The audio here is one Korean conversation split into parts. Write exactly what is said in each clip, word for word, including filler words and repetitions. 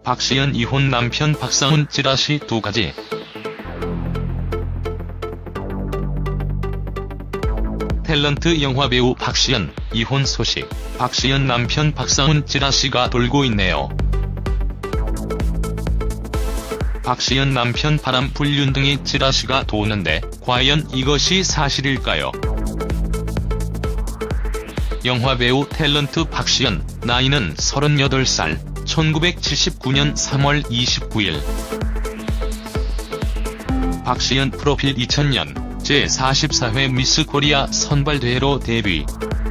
박시연 이혼 남편 박상훈 찌라시 두 가지. 탤런트 영화배우 박시연 이혼 소식. 박시연 남편 박상훈 찌라시가 돌고 있네요. 박시연 남편 바람 불륜 등의 찌라시가 도는데 과연 이것이 사실일까요? 영화배우 탤런트 박시연, 나이는 서른여덟 살, 천구백칠십구년 삼월 이십구일. 박시연 프로필 이천년 제사십사회 미스 코리아 선발대회로 데뷔.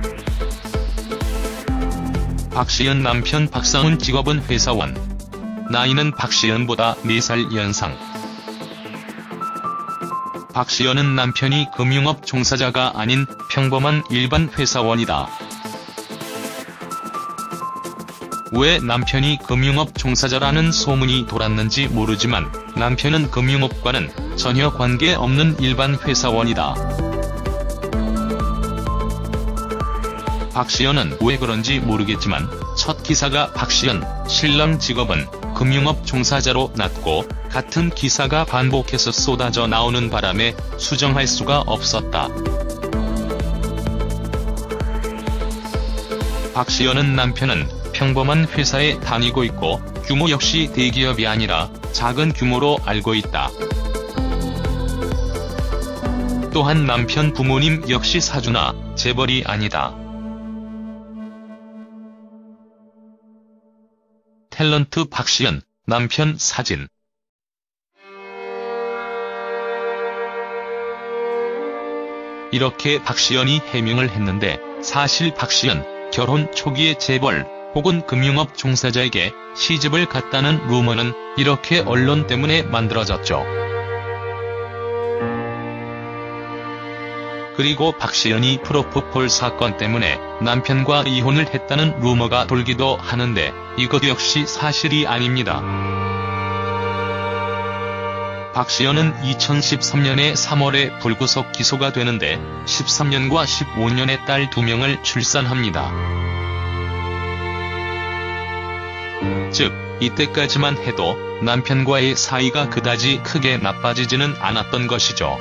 박시연 남편 박상훈 직업은 회사원. 나이는 박시연보다 네 살 연상. 박시연은 남편이 금융업 종사자가 아닌 평범한 일반 회사원이다. 왜 남편이 금융업 종사자라는 소문이 돌았는지 모르지만 남편은 금융업과는 전혀 관계없는 일반 회사원이다. 박시연은 왜 그런지 모르겠지만 첫 기사가 박시연, 신랑 직업은 금융업 종사자로 났고 같은 기사가 반복해서 쏟아져 나오는 바람에 수정할 수가 없었다. 박시연은 남편은 평범한 회사에 다니고 있고 규모 역시 대기업이 아니라 작은 규모로 알고 있다. 또한 남편 부모님 역시 사주나 재벌이 아니다. 탤런트 박시연, 남편 사진. 이렇게 박시연이 해명을 했는데 사실 박시연, 결혼 초기에 재벌 혹은 금융업 종사자에게 시집을 갔다는 루머는 이렇게 언론 때문에 만들어졌죠. 그리고 박시연이 프로포폴 사건 때문에 남편과 이혼을 했다는 루머가 돌기도 하는데 이것 역시 사실이 아닙니다. 박시연은 이천십삼년에 삼월에 불구속 기소가 되는데 십삼년과 십오년의 딸 두 명을 출산합니다. 즉, 이때까지만 해도 남편과의 사이가 그다지 크게 나빠지지는 않았던 것이죠.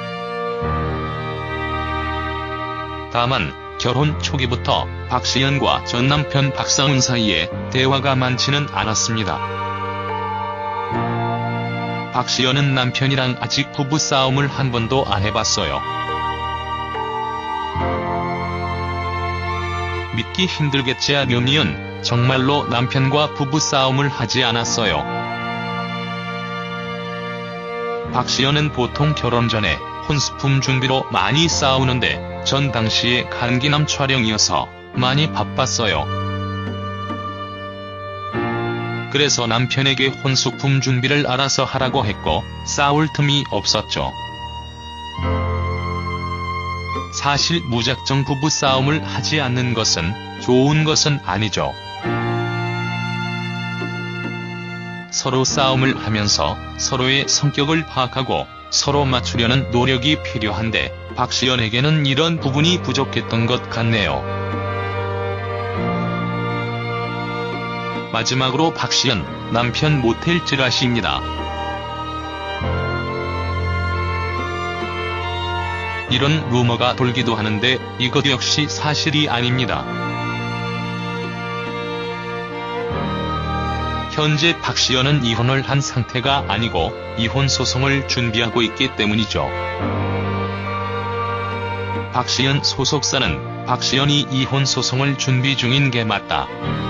다만 결혼 초기부터 박시연과 전 남편 박상훈 사이에 대화가 많지는 않았습니다. 박시연은 남편이랑 아직 부부싸움을 한 번도 안 해봤어요. 믿기 힘들겠지만 정말로 남편과 부부싸움을 하지 않았어요. 박시연은 보통 결혼 전에 혼수품 준비로 많이 싸우는데 전 당시에 간기남 촬영이어서 많이 바빴어요. 그래서 남편에게 혼수품 준비를 알아서 하라고 했고 싸울 틈이 없었죠. 사실 무작정 부부싸움을 하지 않는 것은 좋은 것은 아니죠. 서로 싸움을 하면서 서로의 성격을 파악하고 서로 맞추려는 노력이 필요한데 박시연에게는 이런 부분이 부족했던 것 같네요. 마지막으로 박시연, 남편 모텔 찌라시입니다. 이런 루머가 돌기도 하는데 이것 역시 사실이 아닙니다. 현재 박시연은 이혼을 한 상태가 아니고 이혼 소송을 준비하고 있기 때문이죠. 박시연 소속사는 박시연이 이혼 소송을 준비 중인 게 맞다.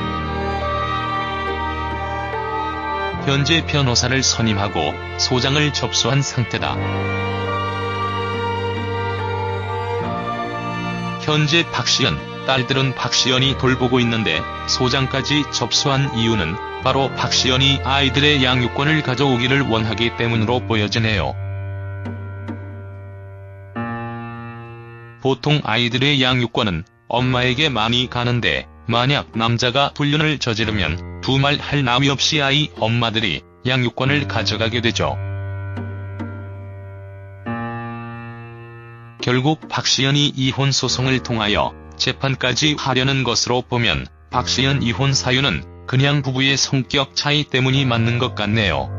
현재 변호사를 선임하고 소장을 접수한 상태다. 현재 박시연, 딸들은 박시연이 돌보고 있는데 소장까지 접수한 이유는 바로 박시연이 아이들의 양육권을 가져오기를 원하기 때문으로 보여지네요. 보통 아이들의 양육권은 엄마에게 많이 가는데 만약 남자가 불륜을 저지르면 두말할 나위 없이 아이 엄마들이 양육권을 가져가게 되죠. 결국 박시연이 이혼 소송을 통하여 재판까지 하려는 것으로 보면 박시연 이혼 사유는 그냥 부부의 성격 차이 때문이 맞는 것 같네요.